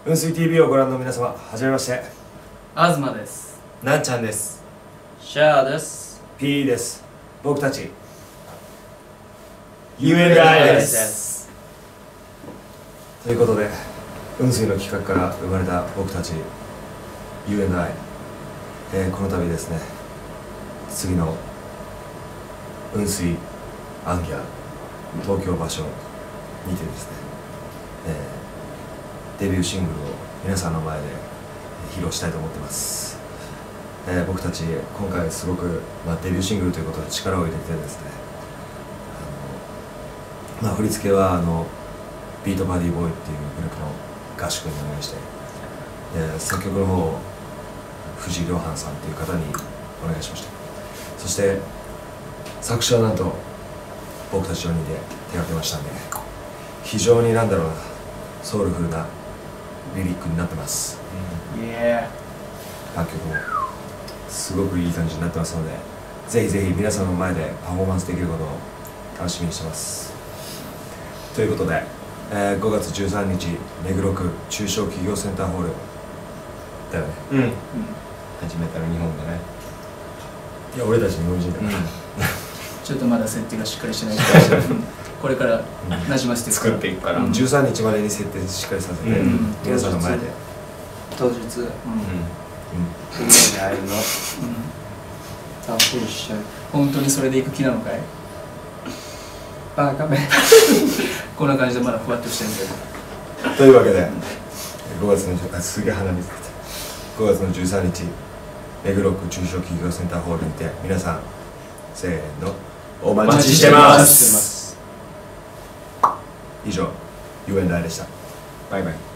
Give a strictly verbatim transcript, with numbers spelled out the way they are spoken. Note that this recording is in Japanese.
雲水 ティーブイ をご覧の皆様、はじめまして。 東です。 なんちゃんです。 シャーです。 P です。僕たちユーエヌアイでです。 ということで、雲水の企画から生まれた僕たち ユーエヌアイ、えー、この度ですね、次の雲水アンギャ東京場所にてですね、えーデビューシングルを皆さんの前で披露したいと思ってます。えー、僕たち今回すごく、まあ、デビューシングルということで力を入れてですね、あの、まあ、振り付けはあのビートバディボーイっていうグループの合宿にお願いして、えー、作曲の方を藤井亮範さんっていう方にお願いしました。そして作詞はなんと僕たちよにんで手がけましたんで、非常になんだろうな、ソウルフルなリリックになってます。 イエ楽曲もすごくいい感じになってますので、ぜひぜひ皆さんの前でパフォーマンスできることを楽しみにしてます。ということで、えー、ごがつじゅうさんにち目黒区中小企業センターホールだよね。 うん、うん、初めての日本だね。 いや、俺たち日本人だから、うん、 ちょっとまだ設定がしっかりしてないからこれからなじませて作っていくから、 うん、じゅうさんにちまでに設定しっかりさせて、うん、皆さんの前で当日、うん、 うん、に会えるの、 たっぷりしちゃう。本当にそれでいく気なのかい？バカめこんな感じでまだふわっとしてるけど。 というわけでごがつのあすげえ鼻水出てごがつのじゅうさんにち目黒区中小企業センターホールにて皆さんせーのお待ちしてます。以上 ユーエヌアイ でした。バイバイ。